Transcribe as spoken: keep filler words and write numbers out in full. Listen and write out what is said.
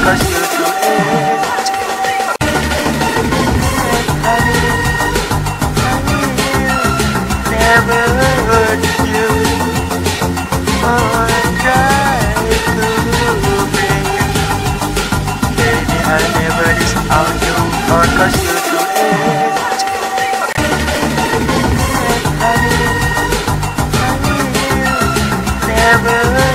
cause you do it. I will never hurt you or try to break you. Baby, I'll never disappoint you or cause you do it. I will never